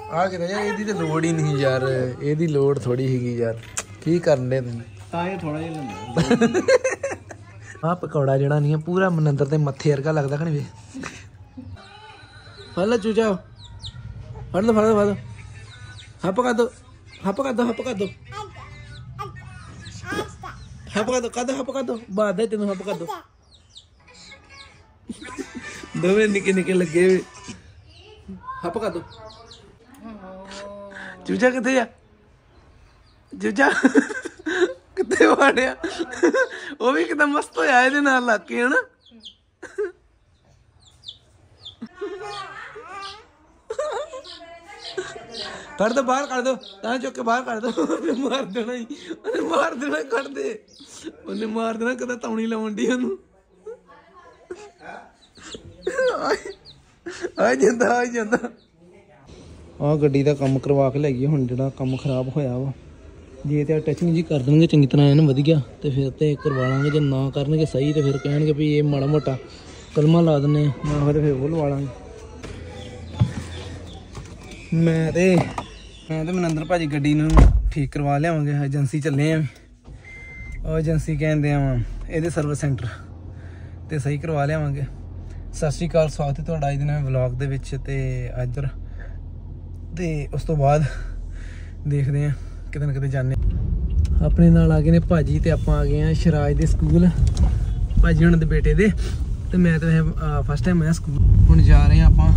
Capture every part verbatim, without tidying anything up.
ਆ ਕੇ ਯਾਰ ਇਹਦੀ ਤੇ ਲੋੜ ਹੀ ਨਹੀਂ ਯਾਰ, ਇਹਦੀ ਲੋੜ ਥੋੜੀ ਹੈਗੀ ਯਾਰ। ਕੀ ਕਰਨ ਦੇ ਤੁਸੀਂ ਤਾਂ ਇਹ ਥੋੜਾ ਜਿਹਾ ਲੈਂਦਾ ਆ ਪਕੌੜਾ ਜਿਹੜਾ ਨਹੀਂ ਪੂਰਾ ਮਨਿੰਦਰ ਦੇ ਮੱਥੇ ਵਰਗਾ ਲੱਗਦਾ ਕਿ ਨਹੀਂ ਵੇ। ਫੜ ਲੈ ਚੂਚਾ, ਫੜ ਲਓ ਫੜ ਲਓ ਫੜ ਲਓ। ਹੱਪ ਕਰ ਦੋ, ਹੱਪ ਕਰ ਦੋ, ਹੱਪ ਕਰ ਦੋ, ਹੱਪ ਕਰ ਦੋ, ਕਰ ਦੋ ਹੱਪ ਕਰ ਦੋ। ਬਾਦ ਦੇ ਤੈਨੂੰ ਹੱਪ ਕਰ ਦੋ। ਦੋਵੇਂ ਨਿੱਕੇ ਨਿੱਕੇ ਲੱਗੇ ਵੇ। ਹੱਪ ਕਰ ਦੋ। ਚੂਚਾ ਕਿੱਥੇ ਆ? ਚੂਚਾ ਕਿੱਥੇ ਵਾੜਿਆ? ਉਹ ਵੀ ਕਿਦਾਂ ਮਸਤ ਹੋਇਆ ਇਹਦੇ ਨਾਲ ਲੱਗ ਕੇ ਹਨਾ। ਕੱਢ ਦੋ ਬਾਹਰ, ਕੱਢ ਦੋ ਤਾਂ ਚੁੱਕ ਕੇ ਬਾਹਰ ਕੱਢ ਦੋ। ਉਹਨੇ ਮਾਰ ਦੇਣਾ ਹੀ, ਉਹਨੇ ਮਾਰ ਦੇਣਾ। ਕੱਢ ਦੇ, ਉਹਨੇ ਮਾਰ ਦੇਣਾ। ਕਦੇ ਤੌਣੀ ਲਾਉਣ ਦੀ ਉਹਨੂੰ। ਆ ਜਾਂਦਾ ਆ ਜਾਂਦਾ। ਆਹ ਗੱਡੀ ਦਾ ਕੰਮ ਕਰਵਾ ਕੇ ਲੈ ਗਈ। ਹੁਣ ਜਿਹੜਾ ਕੰਮ ਖਰਾਬ ਹੋਇਆ ਵਾ, ਜੇ ਤੇ ਟਚਿੰਗ ਜੀ ਕਰ ਦੇਣਗੇ ਚੰਗੀ ਤਰ੍ਹਾਂ ਇਹਨੂੰ ਵਧੀਆ ਤੇ ਫਿਰ ਤੇ ਕਰਵਾ ਲਾਂਗੇ। ਜੇ ਨਾ ਕਰਨਗੇ ਸਹੀ ਤੇ ਫਿਰ ਕਹਿਣਗੇ ਵੀ ਇਹ ਮਾੜਾ ਮੋਟਾ ਕਲਮਾਂ ਲਾ ਦਿੰਦੇ ਆ, ਨਾ ਹੋਵੇ ਤੇ ਫਿਰ ਉਹ ਲਵਾ ਲਾਂਗੇ। ਮੈਂ ਤੇ ਮੈਂ ਤੇ ਮਨਿੰਦਰ ਭਾਜੀ ਗੱਡੀ ਨੂੰ ਠੀਕ ਕਰਵਾ ਲਿਆਵਾਂਗੇ। ਏਜੰਸੀ ਚੱਲੇ ਆ, ਉਹ ਏਜੰਸੀ ਕਹਿੰਦੇ ਆ ਵਾ ਇਹਦੇ ਸਰਵਿਸ ਸੈਂਟਰ ਤੇ ਸਹੀ ਕਰਵਾ ਲਿਆਵਾਂਗੇ। ਸਤਿ ਸ਼੍ਰੀ ਅਕਾਲ, ਸਵਾਗਤ ਹੈ ਤੁਹਾਡਾ ਅੱਜ ਦੇ ਨਵੇਂ ਵਲੌਗ ਦੇ ਵਿੱਚ। ਤੇ ਇੱਧਰ ਤੇ ਉਸ ਤੋਂ ਬਾਅਦ ਦੇਖਦੇ ਹਾਂ ਕਿਤੇ ਨਾ ਕਿਤੇ ਜਾਂਦੇ। ਆਪਣੇ ਨਾਲ ਆ ਗਏ ਨੇ ਭਾਜੀ ਤੇ ਆਪਾਂ ਆ ਗਏ ਹਾਂ ਸ਼ਰਾਜ ਦੇ ਸਕੂਲ, ਭਾਜੀ ਉਹਨਾਂ ਦੇ ਬੇਟੇ ਦੇ। ਤੇ ਮੈਂ ਤਾਂ ਫਸਟ ਟਾਈਮ ਆਇਆ ਸਕੂਲ। ਹੁਣ ਜਾ ਰਹੇ ਹਾਂ ਆਪਾਂ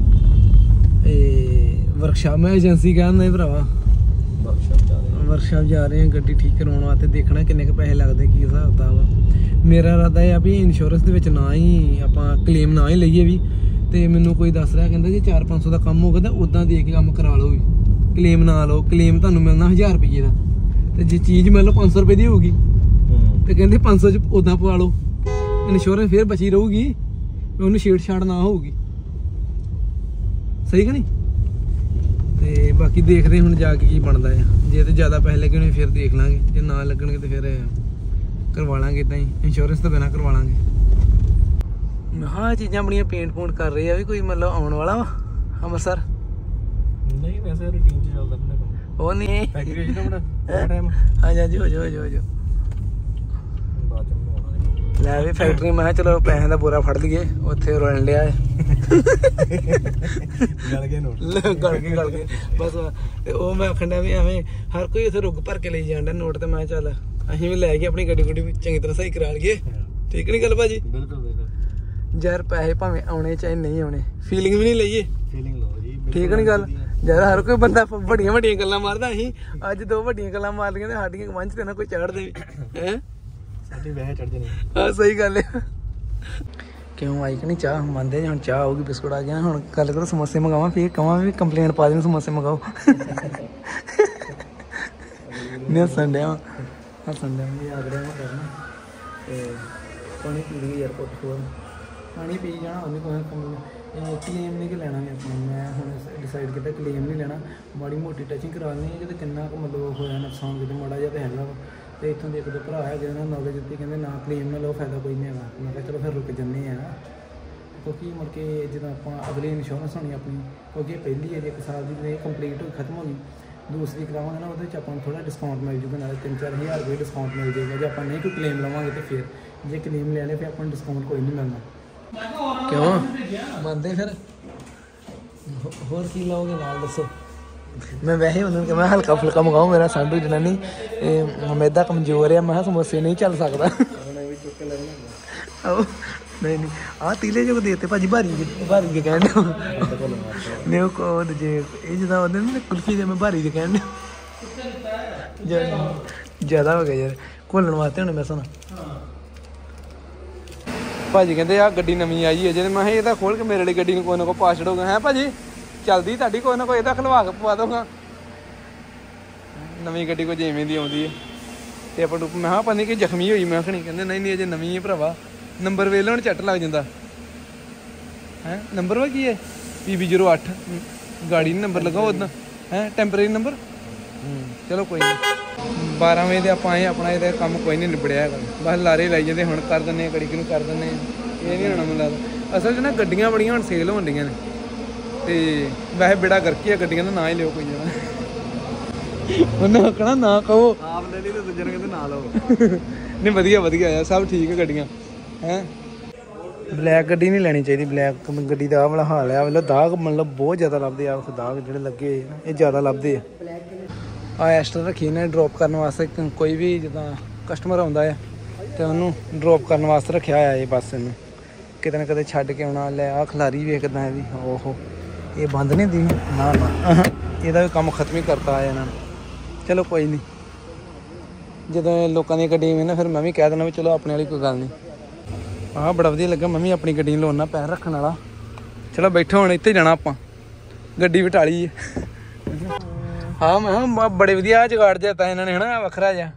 ਇਹ ਵਰਕਸ਼ਾਪ। ਮੈਂ ਏਜੰਸੀ ਕਹਿੰਦਾ ਭਰਾਵਾ ਵਰਕਸ਼ਾਪ ਜਾ ਰਹੇ ਵਰਕਸ਼ਾਪ ਜਾ ਰਹੇ ਹਾਂ ਗੱਡੀ ਠੀਕ ਕਰਵਾਉਣ ਵਾਸਤੇ। ਦੇਖਣਾ ਕਿੰਨੇ ਕੁ ਪੈਸੇ ਲੱਗਦੇ, ਕੀ ਹਿਸਾਬ ਕਿਤਾਬ ਵਾ। ਮੇਰਾ ਇਰਾਦਾ ਇਹ ਆ ਵੀ ਇੰਸ਼ੋਰੈਂਸ ਦੇ ਵਿੱਚ ਨਾ ਹੀ ਆਪਾਂ ਕਲੇਮ ਨਾ ਹੀ ਲਈਏ ਵੀ। ਤੇ ਮੈਨੂੰ ਕੋਈ ਦੱਸ ਰਿਹਾ ਕਹਿੰਦਾ ਜੇ ਚਾਰ ਪੰਜ ਸੌ ਦਾ ਕੰਮ ਹੋਗਾ ਤਾਂ ਉੱਦਾਂ ਦੇ ਕੇ ਕੰਮ ਕਰਾ ਲਓ ਵੀ, ਕਲੇਮ ਨਾ ਲਓ। ਕਲੇਮ ਤੁਹਾਨੂੰ ਮਿਲਣਾ ਹਜ਼ਾਰ ਰੁਪਈਏ ਦਾ, ਤੇ ਜੇ ਚੀਜ਼ ਮੰਨ ਲਓ ਪੰਜ ਸੌ ਰੁਪਏ ਦੀ ਹੋਊਗੀ ਤੇ ਕਹਿੰਦੇ ਪੰਜ ਸੌ ਚ ਉੱਦਾਂ ਪਵਾ ਲਓ। ਇੰਸ਼ੋਰੈਂਸ ਫਿਰ ਬਚੀ ਰਹੂਗੀ, ਉਹਨੂੰ ਛੇੜ ਛਾੜ ਨਾ ਹੋਊਗੀ। ਸਹੀ ਕਿ ਨਹੀਂ? ਤੇ ਬਾਕੀ ਦੇਖਦੇ ਹੁਣ ਜਾ ਕੇ ਕੀ ਬਣਦਾ ਆ। ਜੇ ਤੇ ਜ਼ਿਆਦਾ ਪੈਸੇ ਲੱਗਣੇ ਫਿਰ ਦੇਖ ਲਾਂਗੇ, ਜੇ ਨਾ ਲੱਗਣਗੇ ਤੇ ਫਿਰ ਕਰਵਾ ਲਾਂਗੇ ਇੱਦਾਂ ਹੀ ਇੰਸ਼ੋਰੈਂਸ ਤੋਂ ਬਿਨਾਂ ਕਰਵਾ ਲਾਂਗੇ। ਹਾਂ ਚੀਜ਼ਾਂ ਬੜੀਆਂ ਪੇਂਟ ਪੂੰਟ ਕਰ ਰਹੇ ਆ ਵੀ। ਕੋਈ ਮਤਲਬ ਆਉਣ ਵਾਲਾ ਵਾ ਅੰਮ੍ਰਿਤਸਰ? ਨਹੀਂ ਵੈਸੇ ਰੂਟੀਨ ਚ ਚੱਲਦਾ ਆਪਣਾ ਕੰਮ। ਉਹ ਨਹੀਂ ਫੈਕਟਰੀ ਚ ਨਾ ਟਾਈਮ। ਹਾਂ ਜੀ ਹੋ ਜਾ ਹੋ ਜਾ ਹੋ ਜਾ ਬਾਅਦ ਚ ਬਣਾਉਣਾ ਲੈ ਵੀ ਫੈਕਟਰੀ। ਮੈਂ ਚਲੋ ਪੈਸਿਆਂ ਦਾ ਬੋਰਾ ਫੜ ਲਈਏ, ਉੱਥੇ ਰੋਣ ਲਿਆ ਗਲ ਗਏ ਨੋਟ, ਗਲ ਗਏ ਗਲ ਗਏ ਬਸ। ਤੇ ਉਹ ਮੈਂ ਆਖਣ ਡਿਆ ਵੀ ਐਵੇਂ ਹਰ ਕੋਈ ਉੱਥੇ ਰੁੱਗ ਭਰ ਕੇ ਲਈ ਜਾਂਦਾ ਨੋਟ। ਤੇ ਮੈਂ ਚੱਲ ਅਸੀਂ ਵੀ ਲੈ ਕੇ ਆਪਣੀ ਗੱਡੀ ਗੁੱਡੀ ਚੰਗੀ ਤਰ੍ਹਾਂ ਸਹੀ ਕਰਾ ਲਈਏ। ਠੀਕ ਨੀ ਗੱਲ ਭਾਜੀ? ਬਿਲਕੁਲ ਬਿਲਕੁਲ ਯਾਰ। ਪੈਸੇ ਭਾਵੇਂ ਆਉਣੇ ਚਾਹੇ ਨਹੀਂ ਆਉਣੇ, ਫੀਲਿੰਗ ਵੀ ਨਹੀਂ ਲਈਏ। ਫੀਲਿੰਗ ਲਓ ਜੀ। ਠੀਕ ਨੀ ਗੱਲ? ਯਾਰ ਹਰ ਕੋਈ ਬੰਦਾ ਵੱਡੀਆਂ ਵੱਡੀਆਂ ਗੱਲਾਂ ਮਾਰਦਾ। ਅਸੀਂ ਅੱਜ ਦੋ ਵੱਡੀਆਂ ਗੱਲਾਂ ਮਾਰ ਲਈਆਂ ਤੇ ਸਾਡੀਆਂ ਮੰਚ ਤੇ ਨਾ ਕੋਈ ਚੜ੍ਹ ਦੇ ਹੈ। ਸਾਡੀ ਵੈਸੇ ਚੜ੍ਹ ਜਾਣੀ। ਹਾਂ ਸਹੀ ਗੱਲ ਹੈ। ਕਿਉਂ ਆਈ ਕਿ ਨਹੀਂ ਚਾਹ? ਮੰਨਦੇ ਹੁਣ ਚਾਹ ਆਊਗੀ, ਬਿਸਕੁਟ ਆ ਗਿਆ। ਹੁਣ ਗੱਲ ਕਰੋ ਸਮੋਸੇ ਮੰਗਾਵਾਂ, ਫਿਰ ਕਹਾਂ ਵੀ ਕੰਪਲੇਂਟ ਪਾ ਦੇਣ ਸਮੋਸੇ ਮੰਗਾਓ। ਨਹੀਂ ਹੱਸਣ ਡਿਆ ਹੱਸਣ ਡਿਆ ਵੀ ਆਗੜਿਆ ਮੈਂ ਕਰਨਾ। ਤੇ ਪਾਣੀ ਪੀ ਲਈ ਯਾਰ, ਘੁੱਟ ਹੋਰ ਪਾਣੀ ਪੀ ਜਾਣਾ। ਉਹਨੇ ਕੋਈ ਕਲੇਮ ਨਹੀਂ ਕਿ ਲੈਣਾ ਵੀ ਆਪਾਂ। ਮੈਂ ਹੁਣ ਡਿਸਾਈਡ ਕੀਤਾ ਕਲੇਮ ਨਹੀਂ ਲੈਣਾ, ਮਾੜੀ ਮੋਟੀ ਟਚਿੰਗ ਕਰਾ ਲੈਣੀ ਹੈ। ਕਿਤੇ ਕਿੰਨਾ ਕੁ ਮਤਲਬ ਹੋਇਆ ਨੁਕਸਾਨ, ਕਿਤੇ ਮਾੜਾ ਜਿਹਾ ਤਾਂ ਹੈਗਾ ਵਾ। ਤੇ ਇੱਥੋਂ ਦੇ ਇੱਕ ਦੋ ਭਰਾ ਹੈਗੇ ਉਹਨਾਂ ਨੌਲੇਜ ਦਿੱਤੀ, ਕਹਿੰਦੇ ਨਾ ਕਲੇਮ ਨਾ ਲਓ, ਫਾਇਦਾ ਕੋਈ ਨਹੀਂ ਹੈਗਾ। ਮੈਂ ਕਿਹਾ ਚਲੋ ਫਿਰ ਰੁਕ ਜੰਨੇ ਆ, ਕਿਉਂਕਿ ਮੁੜ ਕੇ ਜਦੋਂ ਆਪਾਂ ਅਗਲੀ ਇੰਸ਼ੋਰੈਂਸ ਹੋਣੀ ਆਪਣੀ, ਕਿਉਂਕਿ ਪਹਿਲੀ ਹੈ ਜੇ ਇੱਕ ਸਾਲ ਦੀ ਕੰਪਲੀਟ ਹੋਈ ਖਤਮ ਹੋ ਗਈ, ਦੂਸਰੀ ਕਰਾਵਾਂਗੇ ਨਾ ਉਹਦੇ ਵਿੱਚ ਆਪਾਂ ਨੂੰ ਥੋੜ੍ਹਾ ਡਿਸਕਾਊਂਟ ਮਿਲ ਜੂਗਾ, ਨਾਲੇ ਤਿੰਨ ਚਾਰ ਹਜ਼ਾਰ ਰੁਪਏ ਡਿਸਕਾਊਂਟ ਮਿਲ ਜਾਏਗਾ। ਜੇ ਆਪਾਂ ਨਹੀਂ ਕੋਈ ਕਲੇਮ ਲਵਾਂਗੇ ਤਾਂ ਫਿਰ, ਜੇ ਕਲੇਮ ਲੈ ਲਿਆ ਫਿਰ ਆਪਾਂ ਨੂੰ ਡਿਸਕਾਊਂਟ ਕੋਈ ਨਹੀਂ ਮਿਲਣਾ। ਕਿਉਂ ਮੰਨਦੇ ਫਿਰ? ਹੋਰ ਕੀ ਲਾਓਗੇ ਨਾਲ ਦੱਸੋ? ਮੈਂ ਵੈਸੇ ਉਹਨਾਂ ਨੂੰ ਕਿਹਾ ਮੈਂ ਹਲਕਾ ਫੁਲਕਾ ਮੰਗਾਉ, ਮੇਰਾ ਸਾਡੂ ਜਨਾਨੀ ਮੈਦਾ ਕਮਜ਼ੋਰ ਆ। ਮੈਂ ਕਿਹਾ ਸਮੋਸੇ ਨਹੀਂ ਚੱਲ ਸਕਦਾ। ਆਹੋ ਨਹੀਂ ਨਹੀਂ ਆਹ ਤੀਲੇ ਜੋ ਦੇ ਦਿੱਤੇ ਭਾਜੀ, ਭਾਰੀ ਭਾਰੀ ਦੇ ਕਹਿਣ ਨੇ ਉਹ ਜੇ ਇਹ ਜਿੱਦਾਂ ਉਹਦੇ ਨਾ ਕੁਲਫੀ ਦੇ ਮੈਂ ਭਾਰੀ ਦੇ ਕਹਿਣ ਜ਼ਿਆਦਾ ਹੋ ਗਿਆ ਯਾਰ ਘੋਲਣ ਵਾਸਤੇ। ਹੁਣ ਮੈਂ ਸੁਣਾ ਭਾਜੀ ਕਹਿੰਦੇ ਆਹ ਗੱਡੀ ਨਵੀਂ ਆਈ ਹੈ ਜੇ। ਮੈਂ ਕਿਹਾ ਇਹਦਾ ਖੋਲ ਕੇ ਮੇਰੇ ਵਾਲੀ ਗੱਡੀ ਨੂੰ ਕੋਈ ਨਾ ਕੋਈ ਪਾ ਛੱਡੋਗਾ। ਹੈ ਭਾਜੀ ਚੱਲਦੀ ਤੁਹਾਡੀ, ਕੋਈ ਨਾ ਕੋਈ ਇਹਦਾ ਖਲਵਾ ਕੇ ਪਵਾ ਦਊਗਾ। ਨਵੀਂ ਗੱਡੀ ਕੋਈ ਜਿਵੇਂ ਦੀ ਆਉਂਦੀ ਹੈ ਤੇ ਆਪਾਂ ਨੂੰ ਮੈਂ ਕਿਹਾ ਪਤਾ ਨਹੀਂ ਕਿ ਜ਼ਖਮੀ ਹੋਈ। ਮੈਂ ਖਣੀ ਕਹਿੰਦੇ ਨਹੀਂ ਨਹੀਂ ਅਜੇ ਨਵੀਂ ਹੈ ਭਰਾਵਾ। ਨੰਬਰ ਵੇਖ ਲਓ ਹੁਣ ਝੱਟ ਲੱਗ ਜਾਂਦਾ ਹੈ। ਨੰਬਰ ਵਾ ਕੀ ਹੈ? ਪੀ ਬੀ ਜ਼ੀਰੋ ਅੱਠ ਗਾੜੀ ਨਹੀਂ ਨੰਬਰ ਲਗਾਓ ਉੱਦਾਂ ਹੈ, ਟੈਂਪਰੇਰੀ ਨੰਬਰ। ਚਲੋ ਕੋਈ ਨਹੀਂ। ਬਾਰਾਂ ਵਜੇ ਦੇ ਆਪਾਂ ਆਏ, ਆਪਣਾ ਇਹਦਾ ਕੰਮ ਕੋਈ ਨਹੀਂ ਨਿਬੜਿਆ ਹੈਗਾ। ਬਸ ਲਾਰੇ ਲਾਈ ਜਾਂਦੇ, ਹੁਣ ਕਰ ਦਿੰਦੇ ਹਾਂ, ਕੜੀ ਕਿਨੂੰ ਕਰ ਦਿੰਦੇ ਹਾਂ। ਇਹ ਨਹੀਂ ਹੋਣਾ ਮੈਨੂੰ ਲੱਗਦਾ। ਅਸਲ 'ਚ ਨਾ ਗੱਡੀਆਂ ਬੜੀਆਂ ਹੁਣ ਸੇਲ ਹੋਣ ਡੀਆਂ ਨੇ ਤੇ ਵੈਸੇ ਬੇੜਾ ਕਰਕੇ ਆ ਗੱਡੀਆਂ ਦਾ ਨਾ ਹੀ ਲਿਓ ਕੋਈ ਜਣਾ ਉਹਨੇ ਆਖਣਾ ਨਾ ਕਹੋ ਆਪ ਲੈ ਲਈ ਤੇ ਦੂਜੇ ਨੂੰ ਕਹਿੰਦੇ ਨਾ ਲਓ। ਨਹੀਂ ਵਧੀਆ ਵਧੀਆ ਆ ਸਭ ਠੀਕ ਹੈ ਗੱਡੀਆਂ ਹੈ। ਬਲੈਕ ਗੱਡੀ ਨਹੀਂ ਲੈਣੀ ਚਾਹੀਦੀ। ਬਲੈਕ ਗੱਡੀ ਦਾ ਆਹ ਵਾਲਾ ਹਾਲ ਆ ਮਤਲਬ ਦਾਗ ਮਤਲਬ ਬਹੁਤ ਜ਼ਿਆਦਾ ਲੱਭਦੇ ਆ। ਉਸ ਦਾਗ ਜਿਹੜੇ ਲੱਗੇ ਹੋਏ ਨਾ ਇਹ ਜ਼ਿਆਦਾ ਲੱਭਦੇ ਆ। ਆ ਐਸਟਰ ਰੱਖੀ ਨੇ ਡ੍ਰੌਪ ਕਰਨ ਵਾਸਤੇ। ਕੋਈ ਵੀ ਜਿੱਦਾਂ ਕਸਟਮਰ ਆਉਂਦਾ ਆ ਤੇ ਉਹਨੂੰ ਡ੍ਰੌਪ ਕਰਨ ਵਾਸਤੇ ਰੱਖਿਆ ਹੋਇਆ ਇਹ ਬੱਸ ਇਹਨੂੰ ਕਿਤੇ ਨਾ ਕਿਤੇ ਛੱਡ ਕੇ ਆਉਣਾ। ਲੈ ਆ ਖਿਲਾਰੀ ਵੇਖ ਕਿੱਦਾਂ ਇਹਦੀ ਓਹੋ ਇਹ ਬੰਦ ਨਹੀਂ ਹੁੰਦੀ ਨਾ ਨਾ ਇਹਦਾ ਵੀ ਕੰਮ ਖਤਮ ਹੀ ਕਰਤਾ ਆ ਇਹਨਾਂ ਨੇ। ਚਲੋ ਕੋਈ ਨਹੀਂ ਜਦੋਂ ਲੋਕਾਂ ਦੀਆਂ ਗੱਡੀਆਂ ਵੀ ਨਾ ਫਿਰ ਮੈਂ ਵੀ ਕਹਿ ਦੇਣਾ ਵੀ ਚਲੋ ਆਪਣੇ ਵਾਲੀ ਕੋਈ ਗੱਲ ਨਹੀਂ। ਆਹ ਬੜਾ ਵਧੀਆ ਲੱਗਾ ਮੰਮੀ ਆਪਣੀ ਗੱਡੀ ਨੂੰ ਲਾਉਣਾ ਪੈਰ ਰੱਖਣ ਵਾਲਾ। ਚਲੋ ਬੈਠੋ ਹੁਣ ਇੱਥੇ ਜਾਣਾ ਆਪਾਂ ਗੱਡੀ ਵਟਾਲੀ ਹੈ। ਹਾਂ ਮੈਂ ਕਿਹਾ ਬੜੇ ਵਧੀਆ ਜਗਾੜ ਜਿਹਾ ਤਾਂ ਇਹਨਾਂ ਨੇ ਹਨਾ ਵੱਖਰਾ ਜਿਹਾ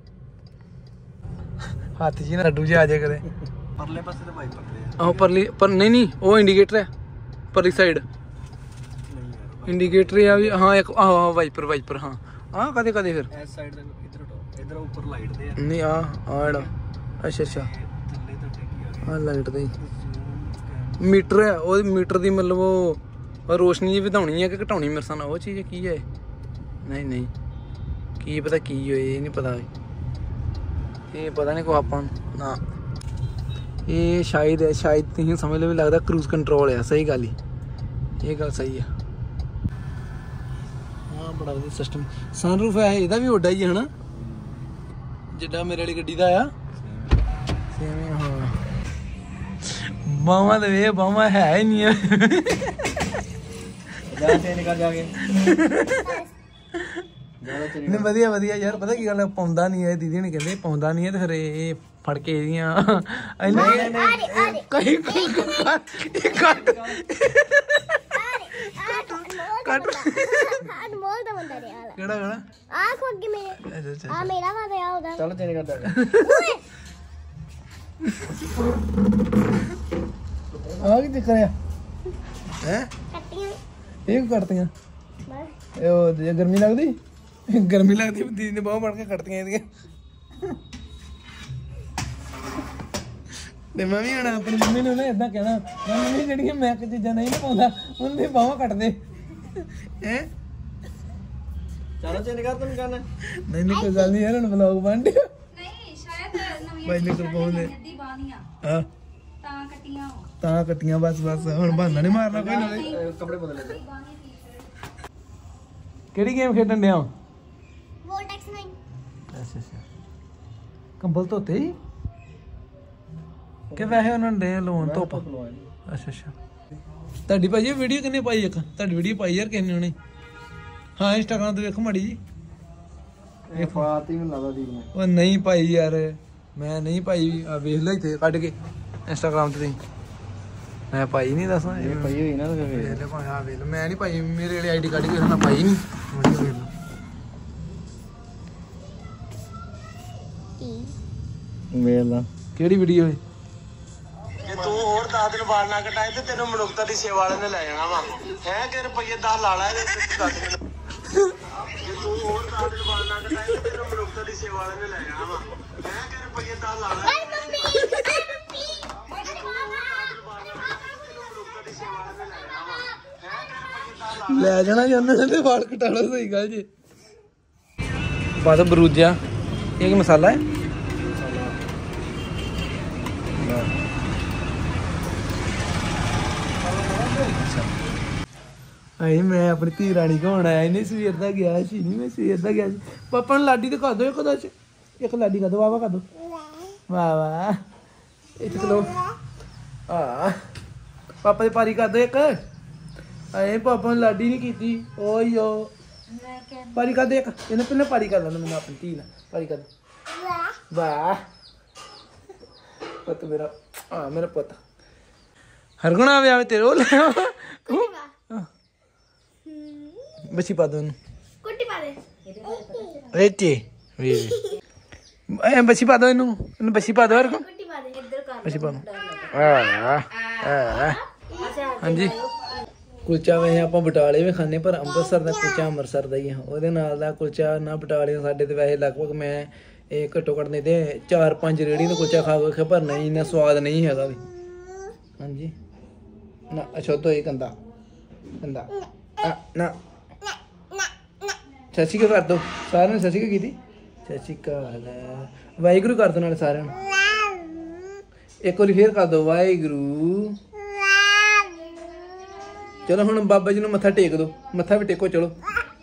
ਹੱਥ ਜੀ ਨਾ ਲੱਡੂ ਜਿਹਾ ਆ ਜਾਏ ਕਦੇ। ਪਰਲੇ ਪਾਸੇ ਤਾਂ ਵਾਈਪਰ ਤੇ ਆਹੋ ਪਰਲੀ ਪਰ ਨਹੀਂ ਨਹੀਂ ਉਹ ਇੰਡੀਕੇਟਰ ਹੈ ਪਰਲੀ ਸਾਈਡ ਇੰਡੀਕੇਟਰ ਆ ਵੀ। ਹਾਂ ਇੱਕ ਆਹ ਵਾਈਪਰ ਵਾਈਪਰ ਹਾਂ ਹਾਂ ਕਦੇ ਕਦੇ ਫਿਰ ਇਸ ਸਾਈਡ ਦੇ ਇਧਰ ਇਧਰ ਉੱਪਰ ਲਾਈਟ ਦੇ ਆ ਨਹੀਂ ਆ ਆ ਜਿਹੜਾ ਅੱਛਾ ਅੱਛਾ ਥੱਲੇ ਤੋਂ ਟੇਕੀ ਆ ਆ ਲਾਈਟ ਦਾ ਹੀ ਮੀਟਰ ਹੈ। ਉਹ ਮੀਟਰ ਦੀ ਮਤਲਬ ਉਹ ਰੋਸ਼ਨੀ ਜੀ ਵਧਾਉਣੀ ਹੈ ਕਿ ਘਟਾਉਣੀ ਮੇਰੇ ਸਾਹ ਨਾਲ ਉਹ ਚੀਜ਼ ਕੀ ਹੈ। ਨਹੀਂ ਨਹੀਂ ਕੀ ਪਤਾ ਕੀ ਹੋਏ ਇਹ ਨਹੀਂ ਪਤਾ ਇਹ ਪਤਾ ਨਹੀਂ ਕੋ ਆਪਾਂ ਨਾ ਇਹ ਸ਼ਾਇਦ ਹੈ ਸ਼ਾਇਦ ਤੁਸੀਂ ਸਮਝ ਲਓ ਵੀ ਲੱਗਦਾ ਕਰੂਜ਼ ਕੰਟਰੋਲ ਆ। ਸਹੀ ਗੱਲ ਹੀ ਇਹ ਗੱਲ ਸਹੀ ਆ। ਹਾਂ ਬੜਾ ਵਧੀਆ ਸਿਸਟਮ। ਸਨਰੂਫ ਹੈ ਇਹਦਾ ਵੀ ਓਡਾ ਹੀ ਹੈ ਹਨਾ ਜਿੱਡਾ ਮੇਰੇ ਵਾਲੀ ਗੱਡੀ ਦਾ ਆ ਸੇਮ ਹੀ। ਹਾਂ ਬਾਵਾਂ ਤੇ ਵੇ ਬਾਵਾਂ ਹੈ ਹੀ ਨਹੀਂ ਆ। ਜਾ ਚੇਂਜ ਕਰ ਜਾ ਕੇ ਨਹੀਂ ਵਧੀਆ ਵਧੀਆ ਯਾਰ ਪਤਾ ਕੀ ਗੱਲ ਪਾਉਂਦਾ ਨਹੀਂ ਇਹ ਦੀਦੀ ਨੇ ਕਹਿੰਦੇ ਪਾਉਂਦਾ ਨਹੀਂ ਹੈ ਤੇ ਫਿਰ ਇਹ ਫੜ ਕੇ ਇਹਦੀਆਂ ਕਈ ਕੱਟ ਕੱਟ ਅਨਮੋਲ ਦਾ ਬੰਦਾ ਰਿਹਾ ਕਿਹੜਾ ਕਿਹੜਾ ਆਹ ਕੋ ਅੱਗੇ ਮੇਰੇ ਆ ਮੇਰਾ ਵਾ ਰਿਹਾ ਉਹਦਾ। ਚਲੋ ਚੇਂਜ ਕਰ ਜਾ ਆ ਕੀ ਚੱਕਰ ਆ ਹੈ ਕੱਟੀਆਂ ਇਹ ਕੱਟਦੀਆਂ ਬਸ ਇਹ ਉਹ ਜੇ ਗਰਮੀ ਲੱਗਦੀ ਗਰਮੀ ਲੱਗਦੀ ਦੀਦੀ ਨੇ ਬਾਹ ਫੜ ਕੇ ਕੱਟਦੀਆਂ ਇਹਦੀਆਂ। ਤੇ ਮੈਂ ਵੀ ਹੁਣ ਆਪਣੀ ਮੰਮੀ ਨੂੰ ਨਾ ਏਦਾਂ ਕਹਿਣਾ ਮੰਮੀ ਜਿਹੜੀਆਂ ਮੈਂ ਕਿ ਚੀਜ਼ਾਂ ਨਹੀਂ ਪਾਉਂਦਾ ਉਹਨੇ ਬਾਹਾਂ ਕੱਟਦੇ ਹੈ। ਚਲੋ ਚੇਂਜ ਕਰ ਤੈਨੂੰ ਕਰਨਾ ਨਹੀਂ ਨਹੀਂ ਕੋਈ ਗੱਲ ਨਹੀਂ ਯਾਰ ਹੁਣ ਵਲੌਗ ਬਣ ਡਿਆ ਨਹੀਂ ਸ਼ਾਇਦ ਨਵੀਂ ਬਾਈ ਨੇ ਕਰਪਾਉਂਦੇ ਜੱਦੀ ਬਾਨੀਆਂ ਹਾਂ ਤਾਂ ਕੱਟੀਆਂ ਤਾਂ ਕੱਟੀਆਂ ਬਸ ਬਸ ਹੁਣ ਬਹਾਨਾ ਨਹੀਂ ਮਾਰਨਾ ਕੋਈ ਨਾ ਕੱਪੜੇ ਬਦਲ ਲੈ ਕਿਹੜੀ ਗੇਮ ਖੇਡਣ ਡਿਆ ਵੋਲਟੈਕਸ ਨਾइन ਅੱਛਾ ਅੱਛਾ ਕੰਬਲ ਧੋਤੇ ਹੀ ਕਿ ਵੈਸੇ ਉਹਨਾਂ ਨੇ ਦੇ ਲੋਨ ਧੁੱਪ ਅੱਛਾ ਅੱਛਾ ਤੁਹਾਡੀ ਭਾਜੀ ਵੀਡੀਓ ਕਿੰਨੇ ਪਾਈ ਇੱਕ ਤੁਹਾਡੀ ਵੀਡੀਓ ਪਾਈ ਯਾਰ ਕਿੰਨੇ ਉਹਨੇ ਹਾਂ ਇੰਸਟਾਗ੍ਰਾਮ ਤੇ ਵੇਖੋ ਮਾੜੀ ਜੀ ਇਹ ਪਾਤੀ ਮੈਨੂੰ ਲੱਗਦਾ ਦੀਪ ਨੇ ਉਹ ਨਹੀਂ ਪਾਈ ਯਾਰ ਮੈਂ ਨਹੀਂ ਪਾਈ ਆ ਵੇਖ ਲੈ ਇੱਥੇ ਕੱਢ ਕੇ ਇੰਸਟਾਗ੍ਰਾਮ ਤੇ ਮੈਂ ਪਾਈ ਨਹੀਂ ਦੱਸਾਂ ਇਹ ਪਈ ਹੋਈ ਨਾ ਤੇ ਵੇਖ ਲੈ ਭਾਵੇਂ ਆ ਵੇਖ ਲੈ ਮੈਂ ਨਹੀਂ ਪਾਈ ਮੇਰੇ ਵਾਲੀ ਆਈਡੀ ਕੱਢ ਕੇ ਉਹਨਾਂ ਪਾਈ ਨਹੀਂ ਵੀਡੀਓ ਵੇਖ ਲਓ ਵੇਖ ਲਾ ਕਿਹੜੀ ਵੀਡੀਓ ਹੈ ਜੇ ਤੂੰ ਹੋਰ ਦਸ ਦਿਨ ਵਾਲ ਨਾ ਕਟਾਏ ਤੇ ਤੈਨੂੰ ਮਨੁੱਖਤਾ ਦੀ ਸੇਵਾ ਵਾਲੇ ਨੇ ਲੈ ਜਾਣਾ ਵਾ ਹੈ ਕਿ ਰੁਪਈਏ ਦਸ ਲਾ ਲੈ ਤੇ ਦਸ ਦਿਨ ਜੇ ਤੂੰ ਹੋਰ ਦਸ ਦਿਨ ਵਾਲ ਨਾ ਕਟਾਏ ਤੇ ਤੈਨੂੰ ਮਨੁੱਖਤਾ ਦੀ ਸੇਵਾ ਵਾਲੇ ਨੇ ਲੈ ਜਾਣਾ ਵਾ ਹੈ ਕਿ ਰੁਪਈਏ ਦਸ ਲਾ ਲੈ ਲੈ ਜਾਣਾ ਜਾਂਦਾ ਤੇ ਵਾਲ ਕਟਾਣਾ ਸਹੀ ਗੱਲ ਜੀ ਬਸ ਬਰੂਜਾ ਇਹ ਕੀ ਮਸਾਲਾ ਹੈ ਆਈ ਮੈਂ ਆਪਣੀ ਧੀ ਰਾਣੀ ਘਾਉਣ ਆਇਆ ਇਹਨੇ ਸਵੇਰ ਦਾ ਗਿਆ ਸੀ ਨਹੀਂ ਮੈਂ ਸਵੇਰ ਦਾ ਗਿਆ ਸੀ ਪਾਪਾ ਨੂੰ ਲਾਡੀ ਦਿਖਾ ਦਿਓ ਇੱਕ ਦਾ ਇੱਕ ਲਾਡੀ ਕਾ ਦੋ ਵਾਵਾ ਕਾ ਦੋ ਵਾਹ ਵਾਹ ਇੱਥੇ ਚਲੋ ਆ ਪਾਪਾ ਦੀ ਪਾਰੀ ਕਰ ਦੋ ਇੱਕ ਆਏ ਪਾਪਾ ਨੇ ਲਾਡੀ ਨਹੀਂ ਕੀਤੀ ਓਯੋ ਪਾਰੀ ਕਰ ਦੇ ਇੱਕ ਇਹਨੇ ਪਹਿਲਾਂ ਪਾਰੀ ਕਰ ਲੈਣਾ ਮੈਨੂੰ ਆਪਣੀ ਧੀ ਨਾਲ ਪਾਰੀ ਕਰ ਦੋ ਵਾਹ ਪੁੱਤ ਮੇਰਾ ਆ ਮੇਰਾ ਪੁੱਤ ਹਰਗੁਣਾ ਆਵੇ ਆਵੇ ਤੇਰੇ ਉਹ ਲੈ ਬੱਚੀ ਪਾ ਦੋ ਇਹਨੂੰ ਕੁੱਟੀ ਪਾ ਦੇ ਰੇਤੇ ਵੇ ਐ ਬੱਚੀ ਪਾ ਦੋ ਇਹਨੂੰ ਇਹਨੂੰ ਬੱਚੀ ਪਾ ਦੋ ਹਰਗੁਣ ਕੁੱਟੀ ਪਾ ਦੇ ਇੱਧਰ ਕਰ ਬੱਚੀ ਪਾ ਦੋ ਆ ਆ ਹਾਂਜੀ ਕੁਲਚਾ ਵੇ ਆਪਾਂ ਬਟਾਲੇ ਵੀ ਖਾਣੇ ਪਰ ਅੰਮ੍ਰਿਤਸਰ ਦਾ ਕੁਲਚਾ ਅੰਮ੍ਰਿਤਸਰ ਦਾ ਹੀ ਆ ਉਹਦੇ ਨਾਲ ਦਾ ਕੁਲਚਾ ਨਾ ਬਟਾਲੇ ਸਾਡੇ ਤੇ ਵੈਸੇ ਲਗਭਗ ਮੈਂ ਇਹ ਘੱਟੋ ਘੱਟ ਨਹੀਂ ਤੇ ਚਾਰ ਪੰਜ ਰੇੜੀ ਦਾ ਕੁਲਚਾ ਖਾ ਕੇ ਪਰ ਨਹੀਂ ਇੰਨਾ ਸਵਾਦ ਨਹੀਂ ਹੈਗਾ ਵੀ ਹਾਂਜੀ ਨਾ ਅਸ਼ੁੱਧ ਹੋਈ ਕੰਦਾ ਬੰਦਾ ਨਾ ਸਤਿ ਸ਼੍ਰੀ ਅਕਾਲ ਕਰ ਦੋ ਸਾਰਿਆਂ ਨੂੰ। ਸਤਿ ਸ਼੍ਰੀ ਅਕਾਲ ਕੀਤੀ। ਸਤਿ ਸ਼੍ਰੀ ਅਕਾਲ। ਵਾਹਿਗੁਰੂ ਕਰ ਦੋ ਨਾਲ ਸਾਰਿਆਂ ਨੂੰ। ਇੱਕ ਵਾਰੀ ਫੇਰ ਕਰ ਦੋ ਵਾਹਿਗੁਰੂ। ਚਲੋ ਹੁਣ ਬਾਬਾ ਜੀ ਨੂੰ ਮੱਥਾ ਟੇਕ ਦੋ। ਮੱਥਾ ਵੀ ਟੇਕੋ ਚਲੋ।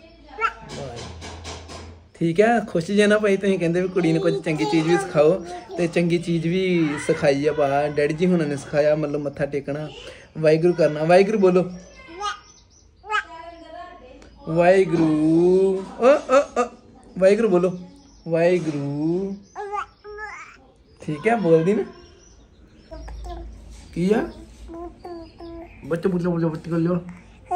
ਠੀਕ ਹੈ। ਖੁਸ਼ ਜੇ ਨਾ ਭਾਈ ਤੁਸੀਂ ਕਹਿੰਦੇ ਵੀ ਕੁੜੀ ਨੂੰ ਕੁਝ ਚੰਗੀ ਚੀਜ਼ ਵੀ ਸਿਖਾਓ ਤੇ ਚੰਗੀ ਚੀਜ਼ ਵੀ ਸਿਖਾਈ ਆ ਬਾ ਡੈਡੀ ਜੀ ਹੁਣਾਂ ਨੇ ਸਿਖਾਇਆ। ਮਤਲਬ ਮੱਥਾ ਟੇਕਣਾ, ਵਾਹਿਗੁਰੂ ਕਰਨਾ। ਵਾਹਿਗੁਰੂ ਬੋਲੋ ਵਾਹਿਗੁਰੂ। ਓ ਓ ਓ ਵਾਹਿਗੁਰੂ ਬੋਲੋ ਵਾਹਿਗੁਰੂ। ਠੀਕ ਹੈ ਬੋਲਦੀ ਨਾ ਕੀ ਆ ਬੱਚੇ ਬੁੱਲੇ ਬੁੱਲੇ ਬੱਚੇ ਕਰ ਲਿਓ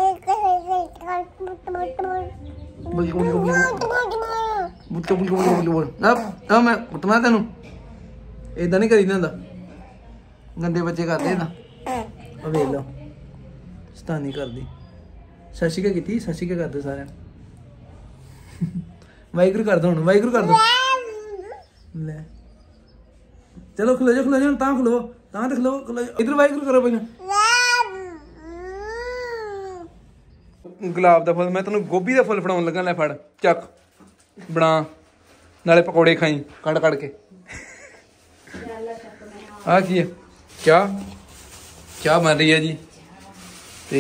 ਬੁੱਲੇ ਬੁੱਲੇ ਬੁੱਲੇ ਬੁੱਲੇ ਬੁੱਲੇ ਆ ਮੈਂ ਕੁੱਟਣਾ ਤੈਨੂੰ। ਏਦਾਂ ਨਹੀਂ ਕਰੀਦਾ ਹੁੰਦਾ। ਗੰਦੇ ਬੱਚੇ ਕਰਦੇ ਏਦਾਂ। ਆ ਵੇਖ ਲਓ ਸਤਾਨੀ ਕਰਦੀ। ਸਤਿ ਸ਼੍ਰੀ ਅਕਾਲ ਕੀਤੀ। ਸਤਿ ਸ਼੍ਰੀ ਅਕਾਲ ਕਰ ਦਿਓ ਸਾਰਿਆਂ ਨੂੰ। ਵਾਹਿਗੁਰੂ ਕਰ ਦੋ ਹੁਣ। ਵਾਹਿਗੁਰੂ ਕਰ ਦੋ ਲੈ। ਚਲੋ ਖਲੋ ਜਾ ਖਲੋ ਜਾ ਤਾਂ ਖਲੋ ਤਾਂ ਤੇ ਖਲੋ ਖਲੋ ਇਧਰ ਵਾਹਿਗੁਰੂ ਕਰੋ ਪਹਿਲਾਂ। ਗੁਲਾਬ ਦਾ ਫੁੱਲ ਮੈਂ ਤੈਨੂੰ ਗੋਭੀ ਦਾ ਫੁੱਲ ਫੜਾਉਣ ਲੱਗਾ। ਲੈ ਫੜ ਚੱਕ ਬਣਾ ਨਾਲੇ ਪਕੌੜੇ ਖਾਈ ਕੱਢ ਕੱਢ ਕੇ। ਆ ਕੀ ਹੈ ਚਾਹ ਚਾਹ ਬਣ ਰਹੀ ਹੈ ਜੀ। ਤੇ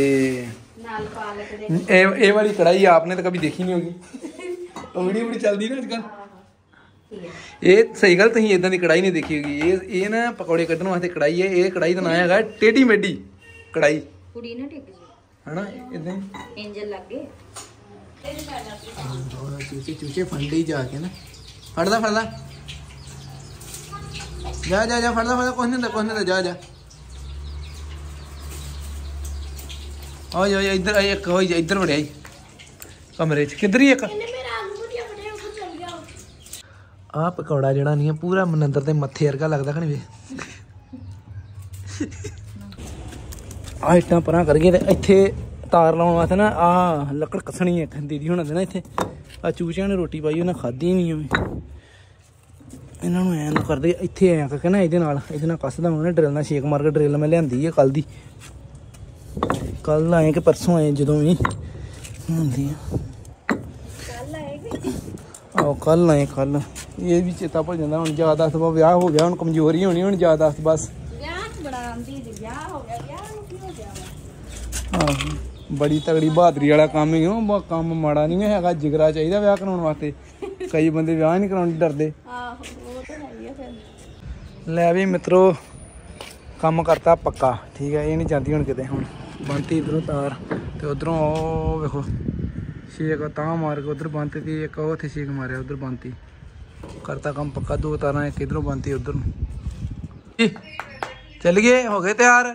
ਇਹ ਇਹ वाली कढ़ाई आपने तो कभी देखी नहीं होगी। वीडियो बड़ी चलती ना अजकल। ये सही गल तुम इदा की कढ़ाई नहीं देखी होगी। ये ये ना पकौड़े कढ़ने वास्ते कढ़ाई है। ये कढ़ाई का नाम है टेढ़ी मेढ़ी कढ़ाई है ना। इदा एंजल लग गए चूचे चूचे फंडे जाके ना फड़दा फड़दा जा जा जा फड़दा फड़दा कुछ नहीं कुछ नहीं जा जा आ जा इधर एक हो इधर बड़े आई कमरे च किधर ही एक आ पकौड़ा जड़ा नहीं है पूरा मनिंदर के मत्थे वर्गा लगता खनी वे आ इट्टां परां करगे ते इत्थे तार लाउण वास्ते ना आ लकड़ कसनी है दीदी हुणां दे ना इत्थे आ चूचियां ने रोटी पाई उन्हें खाधी नहीं उन्हें इन्हां नूं ऐं करदे इत्थे ऐं करके ना इहदे नाल इहदे नाल कस देवांगे ड्रिल नाल छेक मार के ड्रिल मैं लिआंदी है कल दी कल आए कि परसों आए जदों भी होंदी आओ कल आए कल ये भी चेता भुल जाता हुण याद दस ब्याह हो गया हुण कमजोरी होनी हुण याद दस बस बड़ी तगड़ी बहादरी वाला काम ही हो काम माड़ा नहीं है जिगरा चाहिए ब्याह कराने वास्ते कई बंदे ब्याह नहीं कराने डरदे लै भी मित्रों काम करता पक्का ठीक है ये नहीं जाती हुण किते हुण बनती इधरों तार तो उधरों वेखो छेक तां मार के उधर बनती थी एक उत्थे छेक मारिया उधर बनती करता काम पक्का दो तार एक इधरों बनती उधर चल गए हो गए तैयार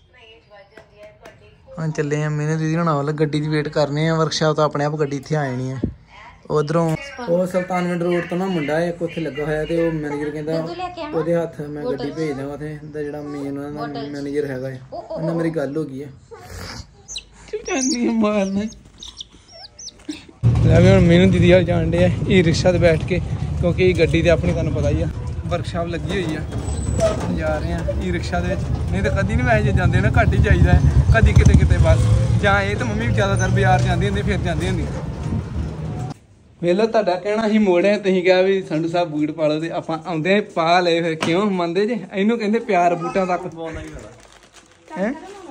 हाँ चले हैं मैंने दीदी होना वाला गड्डी की वेट करने हैं वर्कशॉप तो अपने आप गड्डी इत्थे आ जानी है उधरों वो सुल्तानविंड रोड तो ना मुंडा एक उत्थे लगा होया ते वो मैनेजर कहंदा ओदे हत्थ मैं गड्डी भेज देवां उत्थे दा जेड़ा मेन मैनेजर हैगा उन्हां मेरी गल हो गई है जानी मारना लै भी हुण मैनू दीदी हाल जान डे ई रिक्शा ते बैठ के क्योंकि गड्डी ते अपनी तुहानूं पता ही है वर्कशॉप लगी हुई है जा रहे हैं ई रिक्शा दे नहीं तो कदी नहीं वैसे जाते ना घट ही जाइदा है कदी किते किते बस जां ये तो मम्मी भी ज़्यादातर बाजार जाती होंदी फिर जाती होंदी वेलो तुहाडा कहना ही मोड़िया तुसीं कहा भी संधू साहब बूट पा लो तो आपां आउंदे पा लए फिर क्यों मनदे जे इहनूं कहंदे प्यार बूटां तक हैं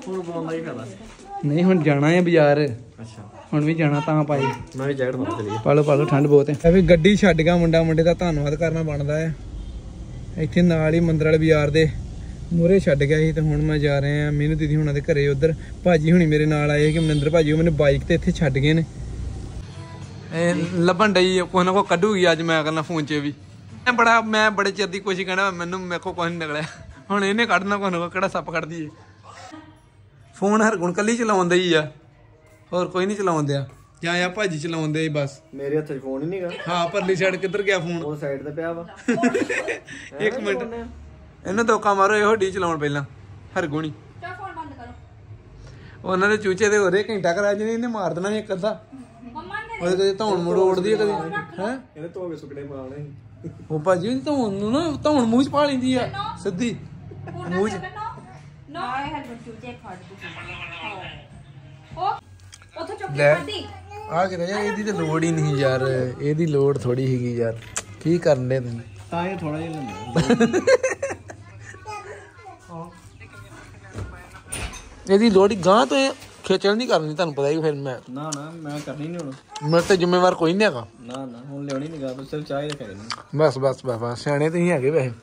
नहीं हुण जाना है बाजार हुण भी जाना तां पाई मैं भी जैकेट पा चली पा लो पा लो ठंड बहुत है भी गड्डी छड्ड गया मुंडा मुंडे दा धन्नवाद करना बनदा है ਇੱਥੇ ਨਾਲ ਹੀ ਮੰਦਰ ਵਾਲੇ ਬਾਜ਼ਾਰ ਦੇ ਮੂਹਰੇ ਛੱਡ ਗਿਆ ਸੀ ਤੇ ਹੁਣ ਮੈਂ ਜਾ ਰਹੇ ਆ ਮੈਨੂੰ ਦੀਦੀ ਹੁਣਾਂ ਦੇ ਘਰੇ ਉਧਰ ਭਾਜੀ ਹੁਣੀ ਮੇਰੇ ਨਾਲ ਆਏ ਕਿ ਮਨਿੰਦਰ ਭਾਜੀ ਉਹ ਮੈਨੂੰ ਬਾਈਕ ਤੇ ਇੱਥੇ ਛੱਡ ਗਏ ਨੇ ਇਹ ਲੱਭਣ ਡਈ ਕੋਈ ਨਾ ਕੋਈ ਕੱਢੂਗੀ ਅੱਜ ਮੈਂ ਕਰਨਾ ਫੋਨ 'ਚ ਵੀ ਮੈਂ ਬੜਾ ਮੈਂ ਬੜੇ ਚਿਰ ਦੀ ਕੋਸ਼ਿਸ਼ ਕਰਨਾ ਮੈਨੂੰ ਮੇਰੇ ਕੋਲ ਕੁਝ ਨਹੀਂ ਨਿਕਲਿਆ ਹੁਣ ਇਹਨੇ ਕੱਢਣਾ ਕੋਈ ਨਾ ਕਿਹੜਾ ਸੱਪ ਕੱਢਦੀ ਏ ਫੋਨ ਹਰਗੁਣ ਕੱਲੀ ਚਲਾਉਂਦਾ ਹੀ ਆ ਹੋਰ ਕੋਈ ਨਹੀਂ ਚਲਾਉਂਦਿਆ ਜਾਂ ਆ ਭਾਜੀ ਚਲਾਉਂਦੇ ਬਸ ਮੇਰੇ ਹੱਥ 'ਚ ਫੋਨ ਹੀ ਨਹੀਂਗਾ ਹਾਂ ਪਰਲੀ ਸਾਈਡ ਕਿੱਧਰ ਗਿਆ ਫੋਨ ਉਹ ਸਾਈਡ ਤੇ ਪਿਆ ਵਾ ਇੱਕ ਮਿੰਟ ਇਹਨੂੰ ਧੋਖਾ ਮਾਰੋ ਇਹੋ ਡੀ ਚਲਾਉਣ ਪਹਿਲਾਂ ਹਰਗੁਣੀ ਫੋਨ ਬੰਦ ਕਰੋ ਉਹਨਾਂ ਦੇ ਚੂਚੇ ਦੇ ਹੋਰੇ ਘੰਟਾ ਕਰਾ ਜਨੇ ਇਹਨੇ ਮਾਰ ਦੇਣਾ ਇੱਕ ਅੱਧਾ ਉਹਦੇ ਕਦੇ ਧੌਣ ਮੁੜ ਉੜਦੀ ਹੈ ਕਦੇ ਹੈ ਇਹਨੇ ਧੋ ਕੇ ਸੁੱਕਣੇ ਪਾਉਣੇ ਉਹ ਭਾਜੀ ਉਹਦੀ ਧੌਣ ਨੂੰ ਨਾ ਧੌਣ ਮੂੰਹ 'ਚ ਪਾ ਲੈਂਦੀ ਆ ਸਿੱਧੀ ਮੂੰਹ 'ਚ ਚੁੱਕ ਲੈ। ਕੇ ਖਾਦੀ ਆ ਕਿਤੇ ਯਾਰ ਇਹਦੀ ਤੇ ਲੋੜ ਹੀ ਨਹੀਂ ਯਾਰ, ਇਹਦੀ ਲੋੜ ਥੋੜੀ ਹੈਗੀ ਯਾਰ, ਕੀ ਕਰਨ ਦੇ ਤੈਨੂੰ ਤਾਂ ਇਹ ਥੋੜਾ ਜਿਹਾ ਲੈਂਦਾ ਇਹਦੀ ਲੋੜ ਹੀ ਗਾਂ ਤੋਂ ਇਹ ਖੇਚਲ ਨਹੀਂ ਕਰਨੀ, ਤੁਹਾਨੂੰ ਪਤਾ ਹੀ ਫਿਰ ਮੈਂ ਨਾ ਨਾ ਮੈਂ ਕਰਨੀ ਨਹੀਂ ਹੁਣ ਮੇਰੇ ਤੇ ਜ਼ਿੰਮੇਵਾਰ ਕੋਈ ਨਹੀਂ ਹੈਗਾ। ਨਾ ਨਾ ਹੁਣ ਲਿਆਉਣੀ ਨਹੀਂ ਗਾ, ਬਸ ਸਿਰਫ ਚਾਹ ਹੀ ਰੱਖਿਆ ਕਰਨੀ। ਬਸ ਬਸ ਬਸ ਬਸ ਸਿਆਣੇ ਤੁਸੀਂ ਹੈਗੇ ਵੈਸੇ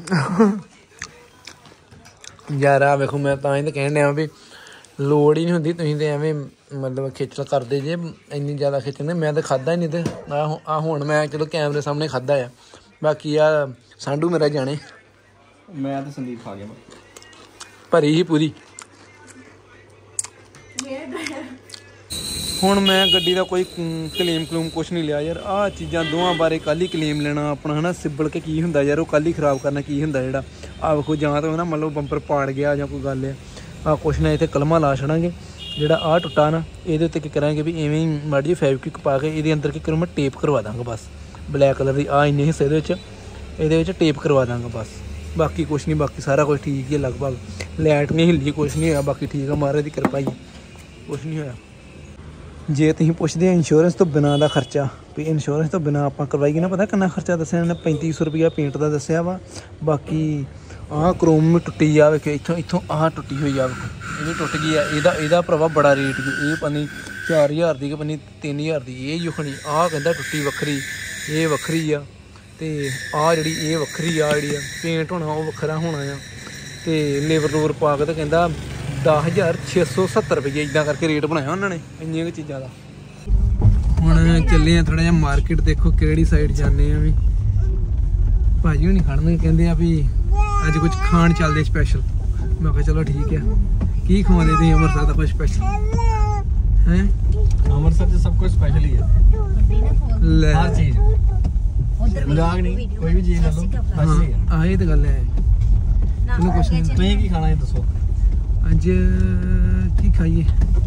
ਯਾਰ। ਆ ਵੇਖੋ ਮੈਂ ਤਾਂ ਹੀ ਤਾਂ ਕਹਿਣ ਡਿਆ ਵੀ ਲੋੜ ਹੀ ਨਹੀਂ ਹੁੰਦੀ, ਤੁਸੀਂ ਤੇ ਐਵੇਂ ਮਤਲਬ ਖੇਚਲ ਕਰਦੇ ਜੇ ਇੰਨੀ ਜ਼ਿਆਦਾ ਖੇਚਲ। ਮੈਂ ਤਾਂ ਖਾਦਾ ਹੀ ਨਹੀਂ, ਤੇ ਆ ਆ ਹੁਣ ਮੈਂ ਚਲੋ ਕੈਮਰੇ ਸਾਹਮਣੇ ਖਾਦਾ ਆ, ਬਾਕੀ ਆ ਸਾਂਢੂ ਮੇਰਾ ਜਾਣੇ। ਮੈਂ ਤੇ ਸੰਦੀਪ ਖਾ ਗਿਆ ਭਰੀ ਹੀ ਪੂਰੀ। ਹੁਣ ਮੈਂ ਗੱਡੀ ਦਾ ਕੋਈ ਕਲੇਮ ਕਲੂਮ ਕੁਛ ਨਹੀਂ ਲਿਆ ਯਾਰ। ਆਹ ਚੀਜ਼ਾਂ ਦੋਵਾਂ ਬਾਰੇ ਕੱਲ੍ਹ ਹੀ ਕਲੇਮ ਲੈਣਾ ਆਪਣਾ, ਹਨਾ ਸਿੱਬਲ ਕੇ ਕੀ ਹੁੰਦਾ ਯਾਰ, ਉਹ ਕੱਲ੍ਹ ਹੀ ਖ਼ਰਾਬ ਕਰਨਾ ਕੀ ਹੁੰਦਾ ਜਿਹੜਾ। ਆਹ ਵੇਖੋ ਜਾਂ ਤਾਂ ਨਾ ਮੰਨ ਲਓ ਬੰਪਰ ਪਾੜ ਗਿਆ ਜਾਂ ਕੋਈ ਗੱਲ ਆ, ਆਹ ਕੁਛ ਨਾ ਇੱਥੇ ਕਲਮਾਂ ਲਾ ਛੜਾਂਗੇ। ਜਿਹੜਾ ਆਹ ਟੁੱਟਾ ਨਾ ਇਹਦੇ ਉੱਤੇ ਕੀ ਕਰਾਂਗੇ ਵੀ ਇਵੇਂ ਹੀ ਮਾੜੀ ਜਿਹੀ ਫੈਬਰਿਕ ਪਾ ਕੇ ਇਹਦੇ ਅੰਦਰ ਕੀ ਕਰੂੰ ਮੈਂ ਟੇਪ ਕਰਵਾ ਦਾਂਗਾ ਬਸ, ਬਲੈਕ ਕਲਰ ਦੀ। ਆਹ ਇੰਨੇ ਹਿੱਸੇ ਦੇ ਵਿੱਚ ਇਹਦੇ ਵਿੱਚ ਟੇਪ ਕਰਵਾ ਦਾਂਗਾ ਬਸ, ਬਾਕੀ ਕੁਛ ਨਹੀਂ। ਬਾਕੀ ਸਾਰਾ ਕੁਛ ਠੀਕ ਹੀ ਲਗਭਗ, ਲਾਈਟ ਨਹੀਂ ਹਿੱਲੀ, ਕੁਛ ਨਹੀਂ ਹੋਇਆ, ਬਾਕੀ ਠੀਕ ਆ, ਮਹਾਰਾਜ ਦੀ ਕਿਰਪਾ ਹੀ, ਕੁਛ ਨਹੀਂ ਹੋਇਆ। ਜੇ ਤੁਸੀਂ ਪੁੱਛਦੇ ਆ ਇੰਸ਼ੋਰੈਂਸ ਤੋਂ ਬਿਨਾਂ ਦਾ ਖਰਚਾ, ਵੀ ਇੰਸ਼ੋਰੈਂਸ ਤੋਂ ਬਿਨਾਂ ਆਪਾਂ ਕਰਵਾਈਏ ਨਾ, ਪਤਾ ਕਿੰਨਾ ਖਰਚਾ ਦੱਸਿਆ ਇਹਨਾਂ ਨੇ? ਪੈਂਤੀ ਸੌ ਰੁਪਈਆ ਪੇਂਟ ਦਾ ਦੱਸਿਆ ਵਾ। ਬਾਕੀ ਆਹ ਕਰੋਮ ਵੀ ਟੁੱਟੀ ਜਾਵੇ ਕਿ ਇੱਥੋਂ ਇੱਥੋਂ ਆਹ ਟੁੱਟੀ ਹੋਈ ਆ, ਇਹ ਵੀ ਟੁੱਟ ਗਈ ਆ। ਇਹਦਾ ਇਹਦਾ ਭਰਾਵਾ ਬੜਾ ਰੇਟ, ਇਹ ਪਨੀ ਚਾਰ ਹਜ਼ਾਰ ਦੀ ਕਿ ਪਨੀ ਤਿੰਨ ਹਜ਼ਾਰ ਦੀ ਇਹ ਜੁਖਣੀ। ਆਹ ਕਹਿੰਦਾ ਟੁੱਟੀ ਵੱਖਰੀ, ਇਹ ਵੱਖਰੀ ਆ, ਤੇ ਆਹ ਜਿਹੜੀ ਇਹ ਵੱਖਰੀ ਆ, ਜਿਹੜੀ ਆ ਪੇਂਟ ਹੋਣਾ ਉਹ ਵੱਖਰਾ ਹੋਣਾ ਆ, ਤੇ ਲੇਬਰ ਲੂਬਰ ਪਾ ਕੇ ਤੇ ਕਹਿੰਦਾ ਦਸ ਹਜ਼ਾਰ ਛੇ ਸੌ ਸੱਤਰ ਰੁਪਈਏ ਇੱਦਾਂ ਕਰਕੇ ਰੇਟ ਬਣਾਇਆ ਉਹਨਾਂ ਨੇ ਇੰਨੀਆਂ ਕੁ ਚੀਜ਼ਾਂ ਦਾ। ਹੁਣ ਚੱਲੇ ਆ ਥੋੜਾ ਜਿਹਾ ਮਾਰਕੀਟ, ਦੇਖੋ ਕਿਹੜੀ ਸਾਈਡ ਜਾਂਦੇ ਆ। ਵੀ ਭਾਜੀ ਹੁਣੀ ਖੜਨਗੇ, ਕਹਿੰਦੇ ਆ ਵੀ ਅੱਜ ਕੁਝ ਖਾਣ ਚੱਲਦੇ ਸਪੈਸ਼ਲ। ਮੈਂ ਕਿਹਾ ਚਲੋ ਠੀਕ ਆ। ਕੀ ਖਵਾਉਂਦੇ ਤੁਸੀਂ ਅੰਮ੍ਰਿਤਸਰ ਦਾ ਕੁਝ ਸਪੈਸ਼ਲ ਹੈ? ਅੰਮ੍ਰਿਤਸਰ 'ਚ ਸਭ ਕੁਝ ਸਪੈਸ਼ਲ ਹੀ ਹੈ, ਲੈ ਹਰ ਚੀਜ਼ ਮਜ਼ਾਕ ਨਹੀਂ, ਕੋਈ ਵੀ ਚੀਜ਼ ਲੈ ਲਓ ਸਪੈਸ਼ਲ ਹੀ ਹੈ। ਆਹ ਇਹ ਤਾਂ ਗੱਲ ਹੈ। ਤੈਨੂੰ ਕੁਛ ਨਹੀਂ, ਤੁਸੀਂ ਕੀ ਖਾਣਾ ਇਹ ਦੱਸੋ ਅੱਜ ਕੀ ਖਾਈਏ?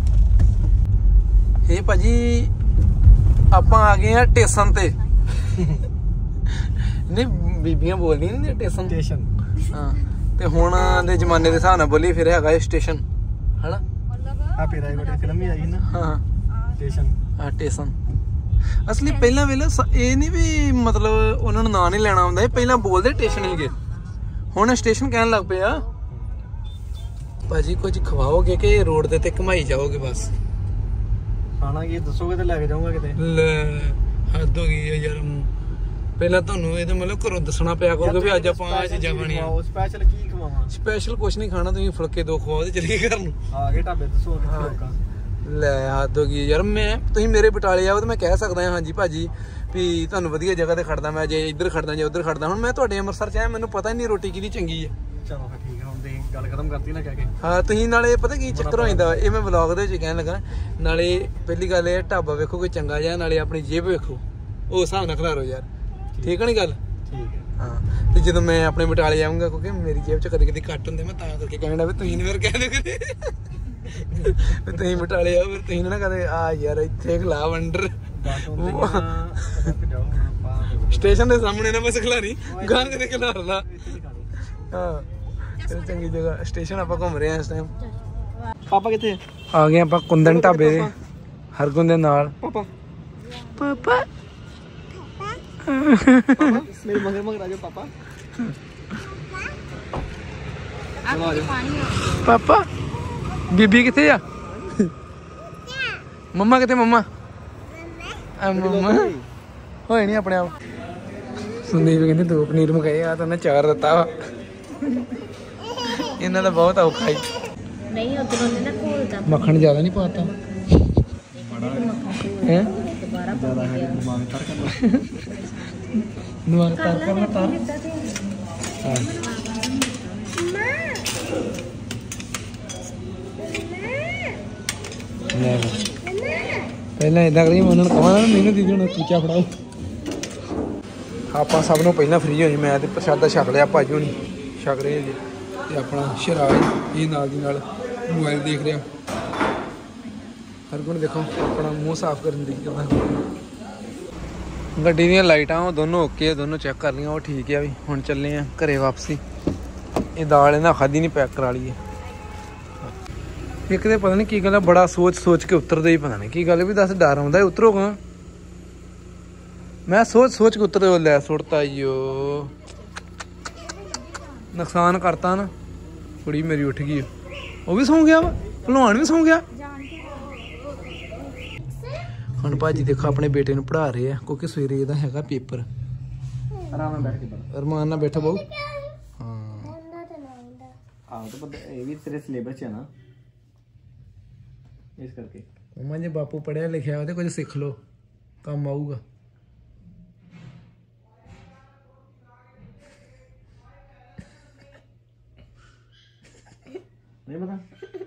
ਇਹ ਭਾਜੀ ਆਪਾਂ ਆ ਗਏ ਆ ਸਟੇਸ਼ਨ ਤੇ। ਨਹੀਂ ਬੀਬੀਆਂ ਬੋਲਦੀਆਂ ਨਹੀਂ ਸਟੇਸ਼ਨ ਸਟੇਸ਼ਨ, ਹਾਂ। ਤੇ ਹੁਣ ਦੇ ਜ਼ਮਾਨੇ ਦੇ ਹਿਸਾਬ ਨਾਲ ਬੋਲੀ ਫਿਰ ਹੈਗਾ ਇਹ ਸਟੇਸ਼ਨ, ਹਨਾ? ਹੈਪੀ ਰਾਈਵਰ ਫਿਲਮ ਵੀ ਆਈ ਨਾ, ਹਾਂ ਸਟੇਸ਼ਨ, ਹਾਂ ਸਟੇਸ਼ਨ। ਅਸਲੀ ਪਹਿਲਾਂ ਵੇਲੇ ਇਹ ਨਹੀਂ ਵੀ ਮਤਲਬ ਉਹਨਾਂ ਨੂੰ ਨਾਂ ਨਹੀਂ ਲੈਣਾ ਆਉਂਦਾ, ਇਹ ਪਹਿਲਾਂ ਬੋਲਦੇ ਸਟੇਸ਼ਨ ਹੀਗੇ, ਹੁਣ ਸਟੇਸ਼ਨ ਕਹਿਣ ਲੱਗ ਪਏ ਆ। ਭਾਜੀ ਕੁਝ ਖਵਾਓਗੇ ਕਿ ਰੋਡ ਦੇ ਤੇ ਘੁਮਾਈ ਜਾਓਗੇ ਬਸ? ਖਾਣਾ ਕੀ ਦੱਸੋਗੇ ਤੇ ਲੈ ਕੇ ਜਾਊਂਗਾ ਕਿਤੇ। ਲੈ ਹੱਦ ਹੋ ਗਈ ਯਾਰ, ਪਹਿਲਾਂ ਤੁਹਾਨੂੰ ਇਹਦੇ ਮਤਲਬ ਘਰੋਂ ਦੱਸਣਾ ਪਿਆ ਕਰੂਗਾ ਵੀ ਅੱਜ ਆਪਾਂ ਆ ਚੀਜ਼ਾਂ ਖਾਣੀਆਂ। ਸਪੈਸ਼ਲ ਕੀ ਖਵਾਵਾਂ? ਸਪੈਸ਼ਲ ਕੁਝ ਨਹੀਂ ਖਾਣਾ, ਤੁਸੀਂ ਫੁਲਕੇ ਦੋ ਖਵਾਓ ਤੇ ਚਲੇ ਘਰ ਨੂੰ। ਆ ਗਏ ਢਾਬੇ ਦੱਸੋ। ਲੈ ਹੱਦ ਹੋ ਗਈ ਯਾਰ, ਮੈਂ ਤੁਸੀਂ ਮੇਰੇ ਬਟਾਲੇ ਆਓ ਤੇ ਮੈਂ ਕਹਿ ਸਕਦਾ ਹਾਂ ਹਾਂਜੀ ਭਾਜੀ ਵੀ ਤੁਹਾਨੂੰ ਵਧੀਆ ਜਗ੍ਹਾ ਤੇ ਖੜਦਾ, ਮੈਂ ਜੇ ਇੱਧਰ ਖੜਦਾ ਜੇ ਉੱਧਰ ਖੜਦਾ। ਹੁਣ ਮੈਂ ਤੁਹਾਡੇ ਅੰਮ੍ਰਿਤਸਰ ਚ ਆਇਆ, ਮੈਨੂੰ ਪਤਾ ਹੀ ਨਹੀਂ ਰੋਟੀ ਕਿਹਦੀ ਚੰਗੀ ਹੈ। ਚਲੋ ਠੀਕ ਹੈ, ਹੁਣ ਤੁਸੀਂ ਗੱਲ ਖਤਮ ਕਰਤੀ ਨਾ ਕਹਿ ਕੇ। ਹਾਂ ਤੁਸੀਂ ਨਾਲੇ ਪਤਾ ਕੀ ਚੱਕਰ ਹੋ ਜਾਂਦਾ, ਇਹ ਮੈਂ ਵਲੌਗ ਦੇ ਵਿੱਚ ਕਹਿਣ ਲੱਗਾ। ਨਾਲੇ ਪਹਿਲੀ ਗੱਲ ਇਹ ਢਾਬਾ ਵੇਖੋ ਕੋਈ ਚੰਗਾ ਜਿਹਾ, ਨਾਲੇ ਆਪਣੀ ਜੇਬ ਵੇਖੋ, ਉਹ ਹਿਸਾਬ ਨਾਲ ਖਿਲਾਰੋ ਯਾਰ, ਠੀਕ ਹੈ ਨੀ ਗੱਲ? ਠੀਕ ਹੈ, ਹਾਂ। ਤੇ ਜਦੋਂ ਮੈਂ ਆਪਣੇ ਬਟਾਲੇ ਆਊਂਗਾ, ਕਿਉਂਕਿ ਮੇਰੀ ਜੇਬ ਚ ਕਦੇ ਕਦੇ ਘੱਟ ਹੁੰਦੇ, ਮੈਂ ਤਾਂ ਕਰਕੇ ਕਹਿਣਾ ਵੀ ਤੁਸੀਂ ਫਿਰ ਕਹਿ ਦਿਓ ਕਦੇ ਵੀ ਤੁਸੀਂ ਬਟਾਲੇ ਆਓ, ਫਿਰ ਤੁਸੀਂ ਨਾ ਕਦੇ ਆ ਯਾਰ ਇੱਥੇ ਖਿਲਾ ਵੰਡਰ ਸਟੇਸ਼ਨ ਦੇ ਸਾਹਮਣੇ ਨਾ ਬਸ ਖਿਲਾਰੀ ਗਾਂ ਕਦੇ ਖਿਲਾਰਦਾ। ਹਾਂ ਚੰਗੀ ਜਗ੍ਹਾ ਸਟੇਸ਼ਨ ਆਪਾਂ ਘੁੰਮ ਰਹੇ ਹਾਂ ਇਸ ਟਾਈਮ। ਪਾਪਾ ਕਿੱਥੇ ਆ ਗਏ ਆਪਾਂ? ਕੁੰਦਨ ਢਾਬੇ ਦੇ ਹਰਗੁਣ ਦੇ ਨਾਲ। ਪਾਪਾ ਪਾਪਾ ਮੇਰੇ ਮਗਰ ਮਗਰ ਆ ਜਾਓ ਪਾਪਾ। ਪਾਪਾ ਬੀਬੀ ਕਿੱਥੇ ਆ? ਮੰਮਾ ਕਿੱਥੇ? ਮੰਮਾ ਮੰਮਾ ਹੋਏ ਨਹੀਂ ਆਪਣੇ ਆਪ। ਸੰਦੀਪ ਕਹਿੰਦੇ ਦੋ ਪਨੀਰ ਮੰਗਾਏ ਆ ਤਾਂ ਉਹਨੇ ਚਾਰ ਦਿੱਤਾ ਵਾ। ਇਹਨਾਂ ਦਾ ਬਹੁਤ ਔਖਾ ਹੈ। ਨਹੀਂ ਉਧਰੋਂ ਦੇ ਨਾ ਘੋਲਦਾ ਮੱਖਣ ਜ਼ਿਆਦਾ ਨਹੀਂ ਪਾਤਾ ਹੈ? ਦੁਬਾਰਾ ਪਾ ਗਿਆ ਦਿਮਾਗ ਤਰ ਕਰਨਾ, ਦਿਮਾਗ ਤਰ ਕਰਨਾ ਤਰ। ਹਾਂ ਪਹਿਲਾਂ ਇਦਾਂ ਕਰੀ, ਮੈਂ ਉਹਨਾਂ ਨੂੰ ਕਹਾਂ ਮੈਨੂੰ ਦੀਦੀ ਹੁਣ ਚੂਚਾ ਫੜਾਓ। ਆਪਾਂ ਸਭ ਨੂੰ ਪਹਿਲਾਂ ਫ੍ਰੀ ਹੋਈ, ਮੈਂ ਤੇ ਪ੍ਰਸ਼ਾਦਾ ਛਕ ਲਿਆ, ਭਾਜੀ ਹੁਣੀ ਛਕ ਰਹੇ ਜੀ। ਤੇ ਆਪਣਾ ਸ਼ਰਾਬ ਇਹ ਨਾਲ ਦੀ ਨਾਲ ਮੋਬਾਈਲ ਦੇਖ ਰਿਹਾ। ਹਰਗੁਣ ਦੇਖੋ ਆਪਣਾ ਮੂੰਹ ਸਾਫ਼ ਕਰਨ ਦੀ ਕਰਦਾ। ਗੱਡੀ ਦੀਆਂ ਲਾਈਟਾਂ ਉਹ ਦੋਨੋਂ ਓਕੇ ਆ, ਦੋਨੋਂ ਚੈੱਕ ਕਰ ਲਈਆਂ, ਉਹ ਠੀਕ ਆ ਵੀ। ਹੁਣ ਚੱਲੇ ਆ ਘਰੇ ਵਾਪਸੀ। ਇਹ ਦਾਲ ਇਹਨਾਂ ਖਾਧੀ ਨਹੀਂ, ਪੈਕ ਕਰਾ ਲਈ ਹੈ। ਇੱਕ ਤੇ ਪਤਾ ਨਹੀਂ ਕੀ ਗੱਲ ਆ, ਬੜਾ ਸੋਚ ਸੋਚ ਕੇ ਉਤਰਦੇ ਹੀ ਪਤਾ ਨਹੀਂ ਕੀ ਗੱਲ ਵੀ ਦੱਸ ਡਰ ਆਉਂਦਾ ਉਤਰੋਗਾ। ਮੈਂ ਸੋਚ ਸੋਚ ਕੇ ਉਤਰਦੇ ਲੈ ਸੁੱਟਤਾ ਈਓ, ਨੁਕਸਾਨ ਕਰਤਾ ਨਾ। ਕੁੜੀ ਮੇਰੀ ਉੱਠ ਗਈ, ਉਹ ਵੀ ਸੌਂ ਗਿਆ ਵਾ, ਭਲਵਾਨ ਵੀ ਸੌਂ ਗਿਆ। ਹੁਣ ਭਾਜੀ ਦੇਖੋ ਆਪਣੇ ਬੇਟੇ ਨੂੰ ਪੜ੍ਹਾ ਰਹੇ ਆ ਕਿਉਂਕਿ ਸਵੇਰੇ ਇਹਦਾ ਹੈਗਾ ਪੇਪਰ। ਆਰਾਮ ਨਾਲ ਬੈਠ ਕੇ ਪੜ੍ਹ। ਅਰਮਾਨ ਨਾਲ ਬੈਠਾ ਬਹੁ। ਹਾਂ ਆਹ ਤਾਂ ਪਤਾ ਇਹ ਵੀ ਤੇਰੇ ਸਿਲੇਬਸ 'ਚ ਹੈ ਨਾ, ਇਸ ਕਰਕੇ। ਮੰਮਾ ਜੇ ਬਾਪੂ ਪੜ੍ਹਿਆ ਲਿਖਿਆ ਉਹਦੇ ਕੁਝ ਸਿੱਖ ਲਓ, ਕੰਮ ਆਊਗਾ। ਨਹੀਂ ਪਤਾ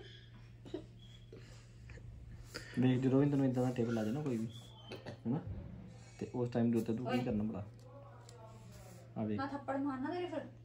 ਦੇਖ ਜਦੋਂ ਵੀ ਤੈਨੂੰ ਇਦਾਂ ਦਾ ਟੇਬਲ ਆ ਜਾਏ ਨਾ ਕੋਈ ਵੀ ਹੈਨਾ, ਤੇ ਉਸ ਟਾਈਮ ਦੇ ਉੱਤੇ ਤੂੰ ਕੀ ਕਰਨਾ ਬੜਾ ਆ ਵੇਖ ਥੱਪੜ ਮਾਰਨਾ ਤੇਰੇ ਫਿਰ